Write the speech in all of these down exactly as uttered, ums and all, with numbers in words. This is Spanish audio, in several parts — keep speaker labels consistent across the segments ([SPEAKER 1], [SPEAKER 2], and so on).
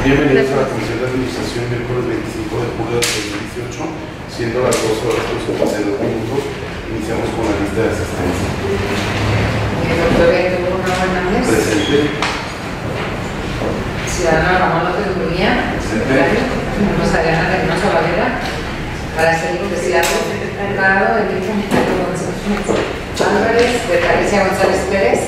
[SPEAKER 1] Bienvenidos a la Comisión de Administración miércoles veinticinco de julio de dos mil dieciocho, siendo las dos horas con cincuenta y dos minutos. Iniciamos con la lista de asistencia.
[SPEAKER 2] Doctor Héctor Hernández.
[SPEAKER 1] Presente.
[SPEAKER 2] Ciudadana Ramón López Murguía.
[SPEAKER 1] Presente.
[SPEAKER 2] Rosariana Reynoso Valera. Araceli Preciado. Honrado, Elisa Micaela González Álvarez. Betalicia González Pérez.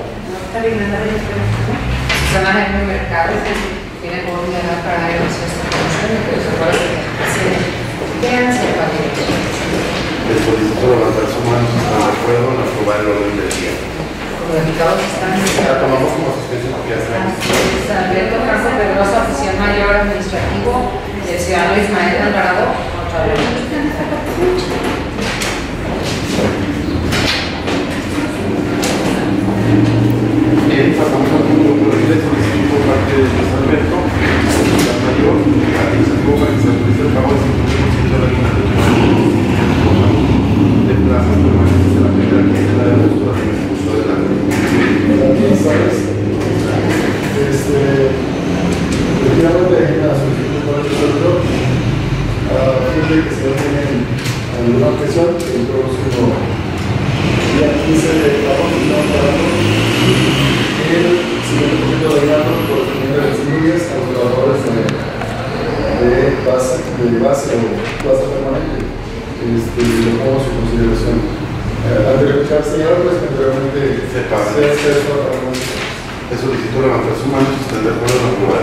[SPEAKER 2] Susana Jaime Mercado. Tiene coordinador para la evaluación de esta comisión, pero se puede hacer. Quédense en familia.
[SPEAKER 1] Les solicito levantar su mano si están de acuerdo en aprobar el orden del día.
[SPEAKER 2] Los diputados están.
[SPEAKER 1] La tomamos como asistencia porque ya está.
[SPEAKER 2] Alberto Franco Pedrosa, oficial mayor administrativo, y el ciudadano Ismael Alvarado, contralor.
[SPEAKER 1] Bien, pasamos al punto número diez, solicitud por parte de Luis Alberto, oficial mayor administrativo, para que se autorice el pago del cincuenta por ciento de la de plazas permanentes de la primera quincena de agosto del curso del año.
[SPEAKER 3] Buenas tardes. Este, efectivamente, la solicitud por el sueldo a fin de que se tienen alguna objeción que el próximo día quince de agosto estamos pagando el cincuenta por ciento de gasto correspondiente a las familias a los trabajadores de, de, base, de base o plaza permanente. Este, lo pongo a su consideración. Anteriormente, señora, pues anteriormente
[SPEAKER 1] Se paga.
[SPEAKER 3] se hace eso a la música.
[SPEAKER 1] Les solicito levantar su mano si están de acuerdo en aprobar.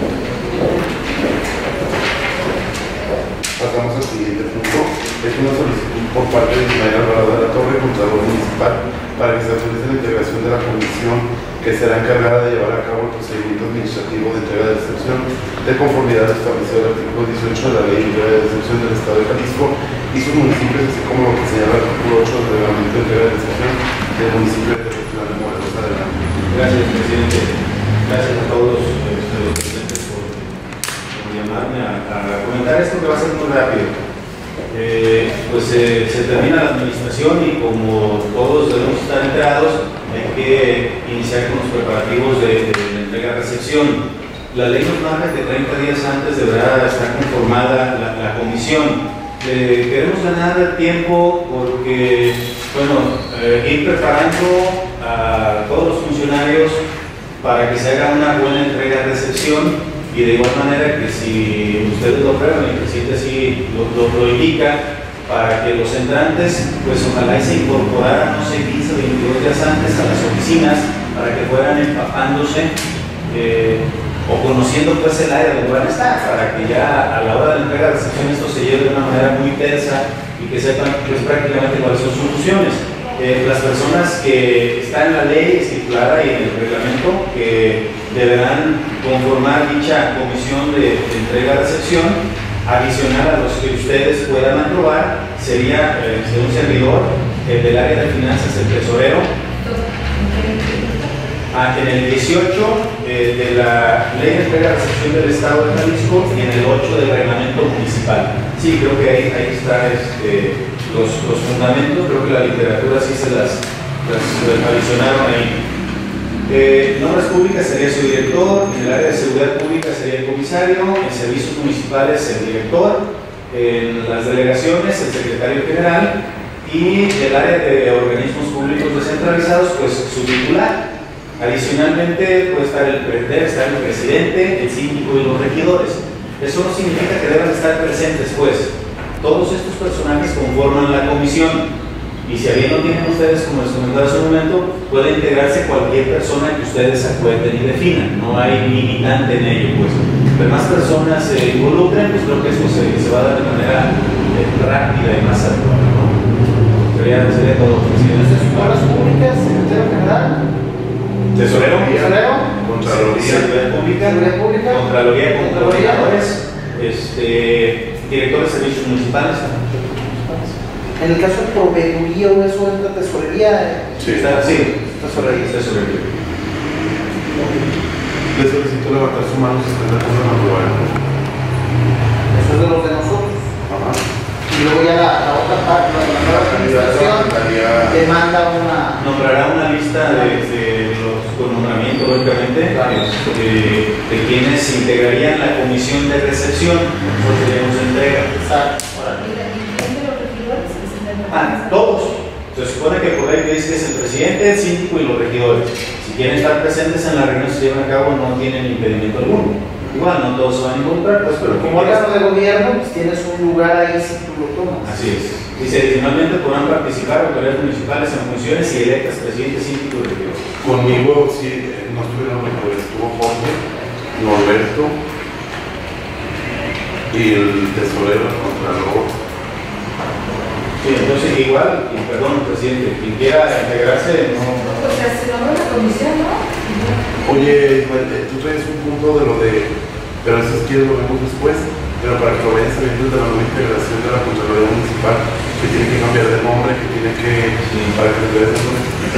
[SPEAKER 1] Pasamos al siguiente punto. Es una solicitud por parte de Ismael Alvarado de la Torre, Contralor Municipal, para que se autorice la integración de la comisión que será encargada de llevar a cabo el procedimiento administrativo de entrega de recepción de conformidad establecido el artículo dieciocho de la Ley de Entrega de Recepción del Estado de Jalisco y sus municipios, así como lo que señala el artículo ocho del Reglamento de Entrega de Recepción del municipio de Tepetlán de Morelos. Adelante.
[SPEAKER 4] Gracias, presidente. Gracias a todos eh, los presentes por, por llamarme a, a comentar esto que va a ser muy rápido. Eh, pues eh, se termina la administración y como todos debemos estar enterados, hay que iniciar con los preparativos de, de la entrega-recepción. La ley nos marca que treinta días antes deberá estar conformada la, la comisión. Eh, queremos ganar tiempo porque, bueno, eh, ir preparando a todos los funcionarios para que se haga una buena entrega-recepción. Y de igual manera que si ustedes lo prueban y el presidente así lo, lo, lo indica, para que los entrantes, pues ojalá y se incorporaran, no sé, quince o veintidós días antes a las oficinas, para que fueran empapándose eh, o conociendo pues el área donde van a estar, para que ya a la hora de la entrega de recepción esto se lleve de una manera muy tersa y que sepan pues prácticamente cuáles son sus funciones. Eh, las personas que están en la ley estipulada y en el reglamento que deberán conformar dicha comisión de, de entrega-recepción, adicional a los que ustedes puedan aprobar, sería eh, un servidor, el del área de finanzas, el tesorero. Ah, en el dieciocho eh, de la Ley de Entrega-Recepción del Estado de Jalisco y en el ocho del Reglamento Municipal. Sí, creo que ahí, ahí están este, los, los fundamentos, creo que la literatura sí se las, las, las adicionaron ahí. Eh, en obras públicas sería su director, en el área de seguridad pública sería el comisario, en servicios municipales el director, en las delegaciones el secretario general y el área de organismos públicos descentralizados pues su titular. Adicionalmente puede estar el, debe estar el presidente, el síndico y los regidores. Eso no significa que deban estar presentes, pues todos estos personajes conforman la comisión. Y si bien no tienen ustedes, como les comentaba hace un momento, puede integrarse cualquier persona que ustedes acuerden y definan. No hay limitante en ello, pues. Pero más personas se involucren, pues creo que eso se, se va a dar de manera eh, rápida y más adecuada, ¿no? Sería, sería todo, presidente.
[SPEAKER 3] Obras públicas, secretario general,
[SPEAKER 4] Tesorero,
[SPEAKER 3] tesorero,
[SPEAKER 1] Contraloría.
[SPEAKER 4] Seguridad Pública,
[SPEAKER 3] Seguridad Pública,
[SPEAKER 4] Contraloría con
[SPEAKER 3] Contraloría,
[SPEAKER 4] coordinadores, este, directores de servicios municipales.
[SPEAKER 5] En el caso de proveeduría o eso es la tesorería.
[SPEAKER 1] Sí,
[SPEAKER 4] Está, sí,
[SPEAKER 5] Tesorería.
[SPEAKER 4] tesorería.
[SPEAKER 1] Les solicito levantar su mano si están de acuerdo en aprobar.
[SPEAKER 5] Eso es de los de nosotros.
[SPEAKER 1] Ajá.
[SPEAKER 5] Y luego ya la, la otra parte, la, la nueva administración, demanda una.
[SPEAKER 4] Nombrará una lista de, de los con nombramientos nombramiento, lógicamente, eh, de quienes integrarían la comisión de recepción. Nosotros tenemos entrega. Ah, todos. Se supone que por ahí dice que es el presidente, el síndico y los regidores. Si quieren estar presentes en la reunión que se llevan a cabo, no tienen impedimento alguno. Igual, no todos se van a involucrar, pues, pero
[SPEAKER 5] como órgano de gobierno, pues tienes un lugar ahí si tú lo tomas.
[SPEAKER 4] Así es. Dice, adicionalmente podrán participar autoridades municipales en funciones y electas presidente, síndico y regidor.
[SPEAKER 1] Conmigo, sí, no estuvieron los regidores, estuvo Jorge, Norberto y el tesorero, el contralor.
[SPEAKER 4] Sí, entonces igual, y perdón, presidente, quien quiera integrarse, no...
[SPEAKER 2] O sea, se nombra la comisión, ¿no?
[SPEAKER 1] Oye, Ismael, tú traes un punto de lo de, pero eso es que lo vemos después, pero para que lo vayan sabiendo de la nueva integración de la Contraloría Municipal, que tiene que cambiar de nombre, que tiene que, sí, para que se vea eso.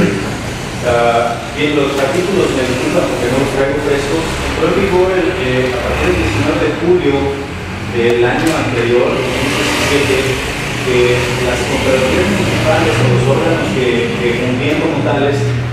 [SPEAKER 4] Uh, bien, los artículos me disculpan porque no los traigo frescos. Entró en vigor el, eh, a partir del diecinueve de julio del año anterior, dos mil diecisiete, que las contralorías municipales o los órganos que, que cumplían como tales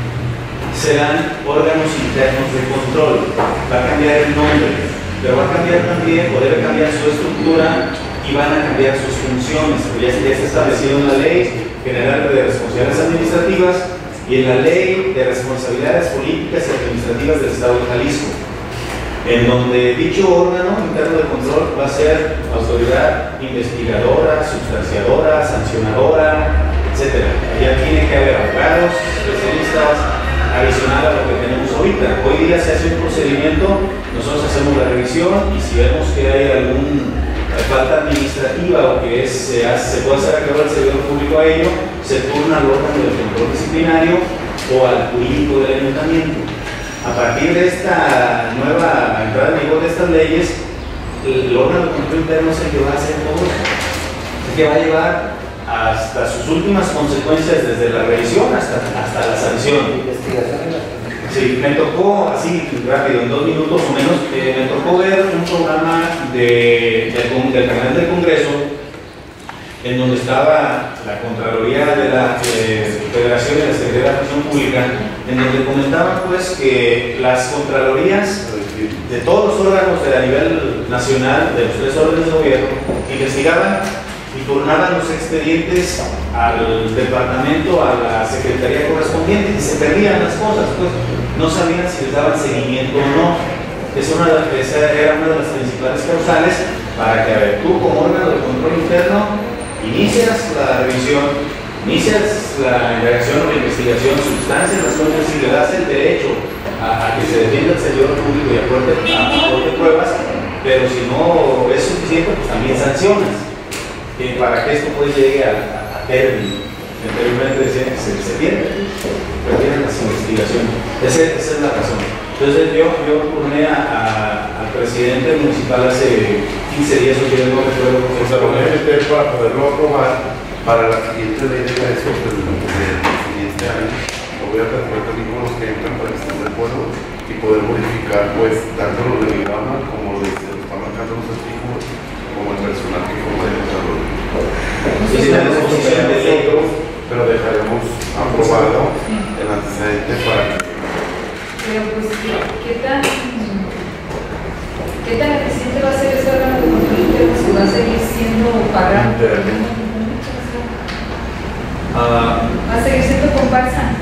[SPEAKER 4] serán órganos internos de control. Va a cambiar el nombre, pero va a cambiar también, o debe cambiar su estructura y van a cambiar sus funciones. Ya, ya está establecido en la Ley General de Responsabilidades Administrativas y en la Ley de Responsabilidades Políticas y Administrativas del Estado de Jalisco, en donde dicho órgano interno de control va a ser autoridad investigadora, sustanciadora, sancionadora, etcétera. Ya tiene que haber abogados, especialistas, adicional a lo que tenemos ahorita. Hoy día se hace un procedimiento, nosotros hacemos la revisión y si vemos que hay alguna falta administrativa o que es, se, hace, se puede hacer a cargo del servidor público a ello, se turna al órgano del control disciplinario o al jurídico del ayuntamiento. A partir de esta nueva entrada en vigor de estas leyes, el órgano de control interno es el que va a hacer todo eso, el que va a llevar hasta sus últimas consecuencias, desde la revisión hasta, hasta la sanción. Sí, me tocó, así rápido, en dos minutos o menos, eh, me tocó ver un programa de, del, del canal del Congreso en donde estaba la Contraloría de la eh, Federación y la Secretaría de la Función Pública, en donde comentaban pues que las Contralorías de todos los órganos de a nivel nacional, de los tres órdenes de gobierno, investigaban y turnaban los expedientes al departamento, a la secretaría correspondiente, y se perdían las cosas, pues no sabían si les daban seguimiento o no. Esa, una, esa era una de las principales causales para que, a ver, tú como órgano de control interno inicias la revisión, inicias la indagación o la investigación, sustancias las cosas y le das el derecho a, a que se defienda el servidor público y aporte, aporte pruebas, pero si no es suficiente, pues también sancionas. Eh, para que esto pues llegue a, a término. Anteriormente decían que se, se pierde, pero tienen las investigaciones. Ese, esa es la razón. Entonces yo, yo turné a, a, al presidente municipal hace quince días o que no recuerdo cómo se
[SPEAKER 1] lo voy a meter para poderlo aprobar para la siguiente ley de ingresos del, del siguiente año. Lo voy a platicar también con los que entran para que estén de acuerdo y poder modificar pues tanto los de diagrama como los que están marcando los artículos como el personal que compone el desarrollo.
[SPEAKER 4] Sí, sí, la disposición de ley,
[SPEAKER 1] pero dejaremos aprobado el antecedente para que...
[SPEAKER 2] Pero pues, ¿qué tan, qué tan eficiente va a ser ese órgano de control interno si va a seguir siendo pagado?
[SPEAKER 4] Uh,
[SPEAKER 2] ¿Va a seguir siendo comparsa?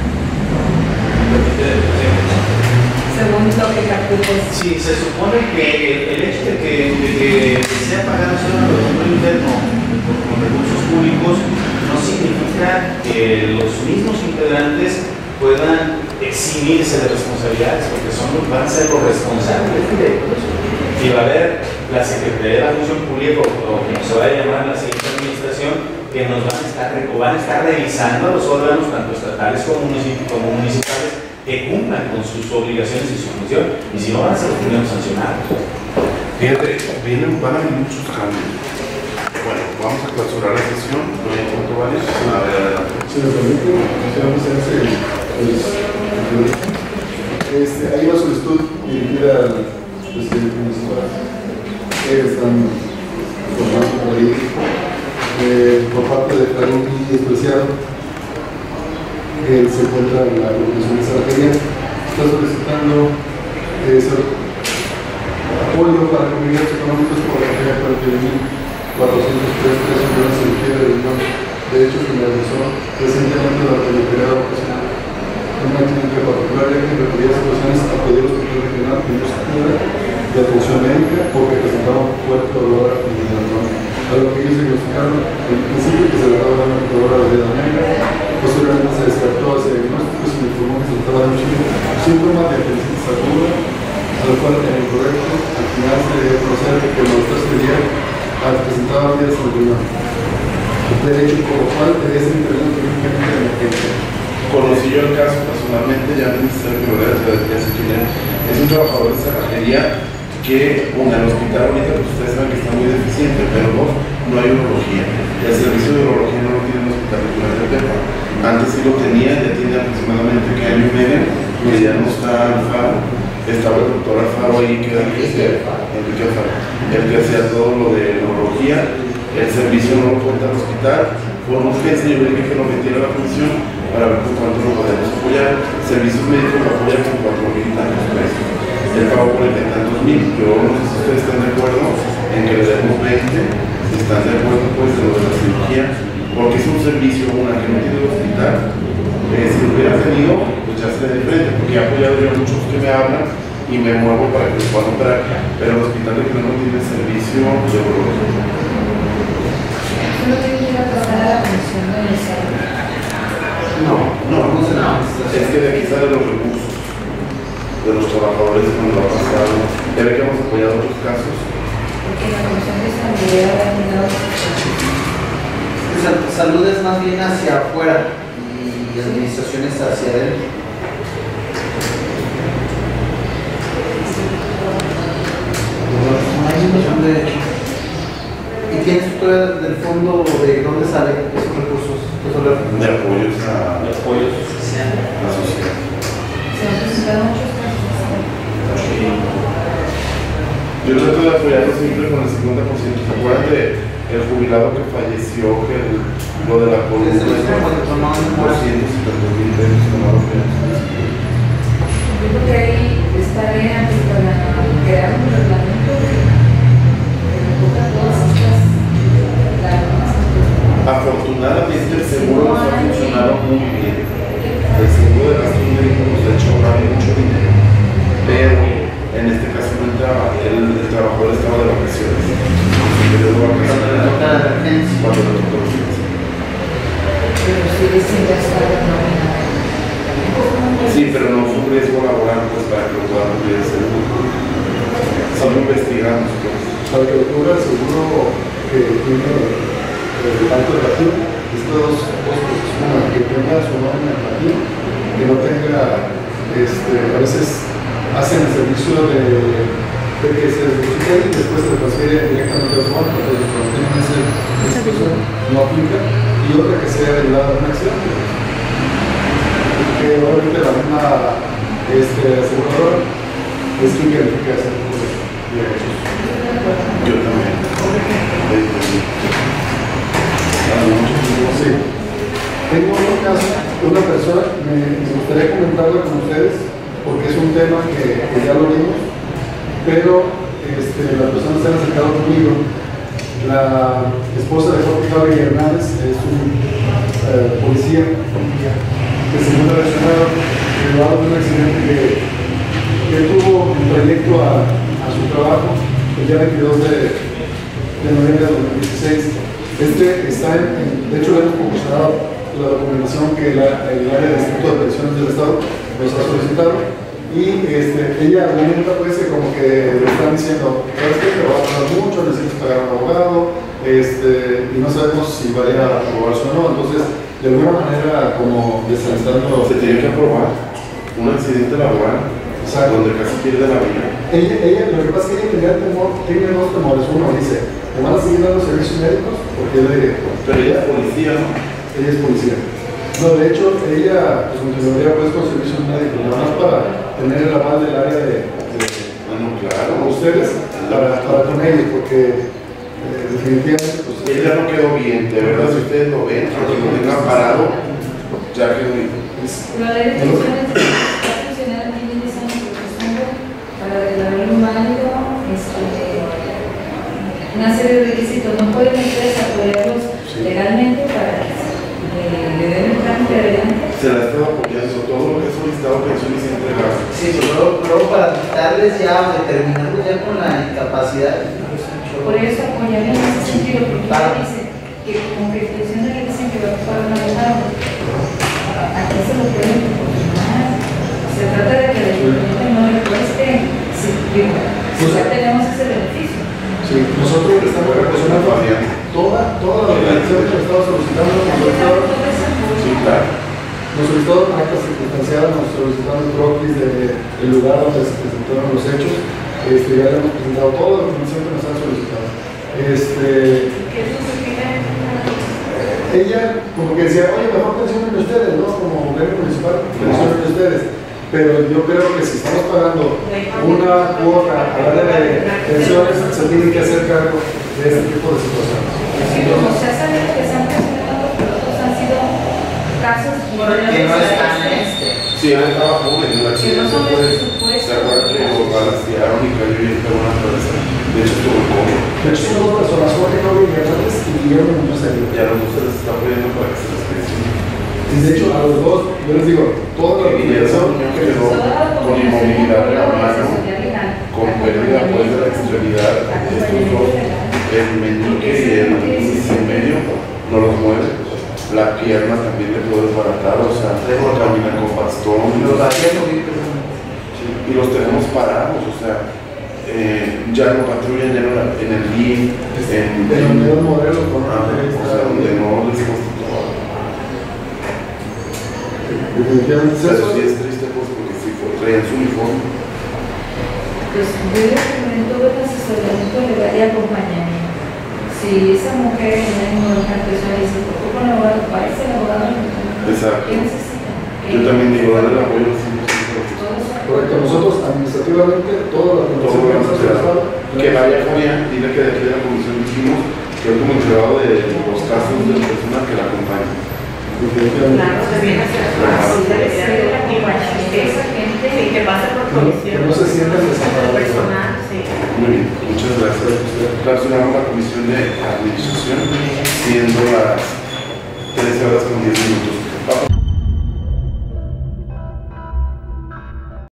[SPEAKER 2] Según lo que calcules.
[SPEAKER 4] Sí, se supone que el, el hecho de que, de que sea pagado ese órgano de control interno con recursos públicos no significa que los mismos integrantes puedan eximirse de responsabilidades, porque son, van a ser los responsables directos. Y va a haber la Secretaría de la Función Pública, o como se va a llamar la siguiente administración, que nos van a estar, o van a estar revisando a los órganos, tanto estatales como, municip como municipales, que cumplan con sus obligaciones y su función, y si no van a ser los primeros sancionados.
[SPEAKER 1] Fíjate, vienen, van a haber muchos cambios. Bueno, vamos a clausurar la sesión, no hay punto varios. A ver, adelante.
[SPEAKER 3] Si me permite, quisiéramos hacer este, hay una solicitud dirigida al presidente municipal que están formando por ahí eh, por parte de Carlos Especial, que se encuentra en la Comisión de Extranjería, está solicitando eh, apoyo para cubrir los económicos por la cantidad de cuarenta y un mil cuatrocientos tres pesos de la cirugía de riñón. De hecho, que realizó recientemente la peluquería vocacional. Un accidente particular ya que requería situaciones a pedir al hospital regional que no se cubre de atención médica porque presentaba un fuerte dolor en el abdomen. A lo que ellos diagnosticaron en principio que se le estaba dando dolor a la vida negra. Posteriormente se descartó ese diagnóstico y se le informó que se trataba de un síntoma de apendicitis aguda, a lo cual era incorrecto. Al final se dio a conocer que el malestar se debía a que presentaba vías en el riñón. De hecho, por lo cual debía ser intervenido quirúrgicamente de emergencia.
[SPEAKER 1] Conocí yo el caso personalmente, ya me dice que es un trabajador de cerrajería que, bueno, el hospital ahorita pues ustedes saben que está muy deficiente, pero dos, no hay urología. El servicio de urología no lo tiene el hospital regional de Tepa. Antes sí lo tenía, ya tiene aproximadamente que año y medio, que ya no está Alfaro. Estaba el doctor Alfaro ahí, que era Enrique Alfaro, el que hacía todo lo de urología. El servicio no lo cuenta el hospital. Por urgencia yo le dije que lo metiera a la función para ver con cuánto lo podemos apoyar. Servicios médicos lo apoyan con cuatro mil y tantos pesos. Él pagó cuarenta y tantos mil. Yo no sé si ustedes están de acuerdo en que le demos veinte, si están de acuerdo pues de lo de la cirugía, porque es un servicio, una que no tiene el hospital. Eh, si lo hubiera tenido, pues ya se de frente, porque he apoyado yo a muchos que me hablan y me muevo para que los puedan operar, pero el hospital de que no tiene servicio de urología.
[SPEAKER 2] ¿No tiene que ir a pasar a la comisión de salud?
[SPEAKER 1] No, no, no sé nada. Es que de aquí salen los recursos de los trabajadores cuando ha pasado. Ya ve que hemos apoyado otros casos.
[SPEAKER 2] Porque la comisión de salud debe haber dado
[SPEAKER 5] Salud es más bien hacia afuera y administración es hacia adentro. ¿Y tienes tú del fondo de dónde salen esos recursos?
[SPEAKER 1] De apoyos a
[SPEAKER 4] de apoyos
[SPEAKER 1] la sociedad.
[SPEAKER 2] Se han presentado muchos casos.
[SPEAKER 1] Yo trato de apoyarlo siempre con el cincuenta por ciento. ¿Se acuerdan de el jubilado que falleció, que el, lo de la columna de doscientos setenta mil pesos tomaron?
[SPEAKER 2] Yo creo que ahí está bien para crear un reglamento que recoja todas estas lágrimas.
[SPEAKER 1] Afortunadamente el seguro nos ha funcionado muy bien. El seguro de gasto médico nos ha hecho ahorrar mucho dinero, pero en este caso no entraba, el, el trabajador estaba de vacaciones.
[SPEAKER 2] Pero sigue sin gastar la nómina.
[SPEAKER 1] Sí, pero no fue un riesgo laboral pues, para que lo puedan cubrir el seguro. Solo investigamos. Pues.
[SPEAKER 3] Para que ocurra el seguro que tiene el banco de vacío, estas dos cosas, una, que tenga su nómina en vacío, que no tenga, este, a veces hacen el servicio de, de que se deposita y después se transfiere directamente al banco, entonces cuando tienen ese, esa situación no aplica, y otra que sea derivada de una acción, que obviamente la misma este, aseguradora es quien califica ese tipo de derechos.
[SPEAKER 1] Yo también.
[SPEAKER 3] Sí. Tengo otro caso de una persona, me, me gustaría comentarlo con ustedes, porque es un tema que, que ya lo vimos, pero este, la persona se ha acercado conmigo. La esposa de Jorge Javier Hernández es un eh, policía que se encuentra lesionado, derivado de un accidente que, que tuvo en trayecto a, a su trabajo el día veintidós de, de noviembre de dos mil dieciséis. Este está en, en, de hecho le hemos proporcionado la documentación que la, el área del Instituto de Pensiones del Estado nos ha solicitado, y este, ella argumenta pues que como que le están diciendo, ¿sabes qué? Te va a tardar mucho, necesitas pagar un abogado, este, y no sabemos si vaya a aprobarse o no. Entonces, de alguna manera, como desalentando.
[SPEAKER 1] Se tiene que aprobar un accidente laboral, o sea, donde casi pierde la vida.
[SPEAKER 3] Ella, ella, lo que pasa es que ella tenía temor, tiene dos temores. Uno dice, ¿me van a seguir dando servicios médicos? Porque ella es director.
[SPEAKER 1] Pero ella es policía, ¿no?
[SPEAKER 3] Ella es policía. No, de hecho, ella, pues, continuaría pues con servicios médicos, nada más para tener el aval del área de, de
[SPEAKER 1] bueno, claro.
[SPEAKER 3] ustedes, para, para con ellos, porque eh, definitivamente, pues.
[SPEAKER 1] Ella no quedó bien, de verdad, si ustedes lo ven, aunque lo tengan parado, ya quedó bien.
[SPEAKER 2] La ley de pensiones está funcionando bien. una serie de requisitos, no pueden ustedes apoyarlos legalmente para que eh, le den el trámite adelante.
[SPEAKER 1] Se la estaba apoyando, todo lo que es solicitado pensiones y entregas.
[SPEAKER 5] Sí, pero luego, luego para quitarles ya o determinarlos ya con la incapacidad.
[SPEAKER 2] Por eso apoyarle en ese sentido, porque
[SPEAKER 5] Ah.
[SPEAKER 2] dice que con prestación le dicen que va a ocupar una abogado. Aquí se lo pueden proporcionar. Se trata de que el ayuntamiento no le cueste, si, si ya tenemos ese beneficio.
[SPEAKER 3] Sí, nosotros le estamos proporcionando toda, toda la documentación que le estamos solicitando, nos solicitaron,
[SPEAKER 1] Sí, claro.
[SPEAKER 3] nos solicitaron actas circunstanciadas, nos solicitaron croquis del lugar donde se presentaron los hechos, este, ya le hemos presentado toda la documentación que nos han solicitado. Este,
[SPEAKER 2] ¿Qué es lo que piden?
[SPEAKER 3] ella como que decía, oye, mejor pensionen ustedes, ¿no? Como gobierno municipal, pensionen ustedes. Pero yo creo que si estamos pagando una cuota a la de pensiones, se tiene que hacer cargo de este tipo de situaciones.
[SPEAKER 2] Sí, como se ha sabido que se han presentado, pero otros han sido casos
[SPEAKER 5] Que no están en este.
[SPEAKER 1] Sí, él estaba joven, en el accidente
[SPEAKER 2] Que no son de
[SPEAKER 1] fue,
[SPEAKER 2] su supuesto.
[SPEAKER 1] se acuerda que lo balastearon y cayó y entró una cabeza. De hecho, estuvo en coma.
[SPEAKER 3] De hecho, son dos personas, Jorge Nori Hernández y Guillermo Muñoz Aguirre.
[SPEAKER 1] Y a los dos se les está apoyando para que se les pensione.
[SPEAKER 3] Y de hecho, a los dos, yo les digo, toda la
[SPEAKER 1] Y eso
[SPEAKER 3] documentación que
[SPEAKER 1] quedó con inmovilidad en la mano, con pérdida pues de la extremidad de estos dos, el meñique y el índice medio no los mueve, la pierna también le puede desbaratar, o sea, caminar con bastón,
[SPEAKER 5] Los hacían
[SPEAKER 1] sí, y los tenemos parados, o sea, eh, ya no patrullan ya no en el I M S S, en,
[SPEAKER 3] de los medios modelos, con
[SPEAKER 1] ah, o sea, donde no les constituye.
[SPEAKER 3] definitivamente es
[SPEAKER 1] Pero
[SPEAKER 3] eso.
[SPEAKER 1] sí es triste pues porque sí fue, traían su uniforme.
[SPEAKER 2] Pues yo les recomiendo el asesoramiento legal y acompañamiento. Si esa mujer en una persona dice, ¿por qué con el abogado? Parece el abogado.
[SPEAKER 1] Exacto.
[SPEAKER 2] ¿Qué necesita?
[SPEAKER 1] Yo también digo, darle el apoyo al cien por ciento.
[SPEAKER 3] Correcto, nosotros administrativamente, toda la
[SPEAKER 1] Todo
[SPEAKER 3] documentación
[SPEAKER 1] lo
[SPEAKER 3] que nos ha solicitado,
[SPEAKER 1] que vaya Fabián, dile que de aquí de la comisión dijimos que es como encargado de los casos de la persona que la acompaña.
[SPEAKER 3] definitivamente.
[SPEAKER 6] Claro, también hacer así debe ser la acompañamiento. Esa gente sí, que pase por
[SPEAKER 3] Que no-
[SPEAKER 6] comisión.
[SPEAKER 3] que no se sientan desamparados.
[SPEAKER 6] Personal, sí.
[SPEAKER 1] Muy bien, muchas gracias. Relacionamos la comisión de administración, siendo las trece horas con diez minutos.